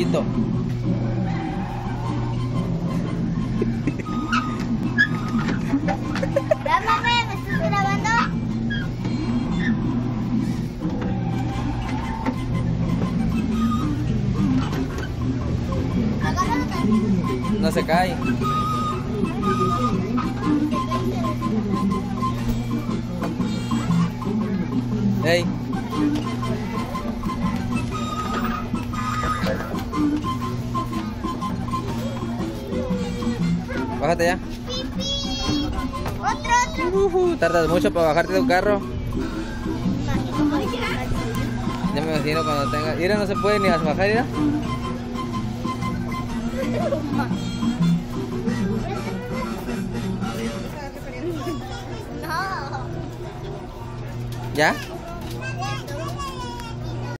Quito. Grábame, ¿me estás grabando? Agárralo también. No se cae. Hey. Bájate ya. Otro. Tardas mucho para bajarte de un carro. Ya me imagino cuando tenga. Mira, no se puede ni bajar, mira. No. ¿Ya?